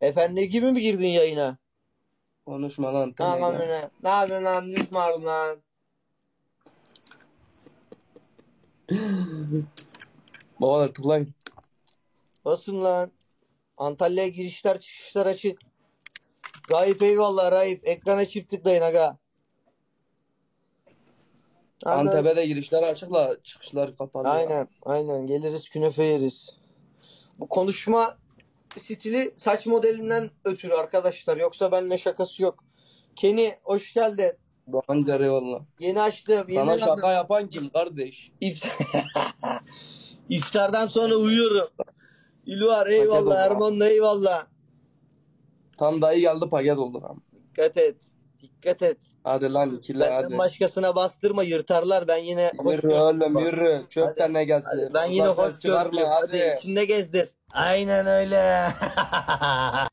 Efendi gibi mi girdin yayına? Konuşma lan. Aman ne? Ne yapıyorsun lan? Ne var lan? Babalar tıklayın. Basın lan. Antalya'ya girişler çıkışlar açık. Raif eyvallah Raif. Ekrana çift tıklayın aga. Aga. Antep'e de girişler açıkla çıkışlar kapalı ya. Aynen geliriz künefe yeriz. Bu konuşma stili saç modelinden ötürü arkadaşlar. Yoksa benimle şakası yok. Kenny hoş geldin. Doğan eyvallah. Yeni açtım. Sana şaka yapan kim kardeş? İftardan sonra uyuyorum. İlvar eyvallah. Erman da eyvallah. Tam dayı geldi paket oldu ama. Dikkat et. Dikkat et. Hadi lan ikile Benden hadi. başkasına bastırma yırtarlar. Ben yine hoş Yürü oğlum yürü. Çöpten Hadi. ne gelsin. Hadi. Ben yine hoş çıkarma gördüm. Hadi içinde gezdir. Aynen öyle.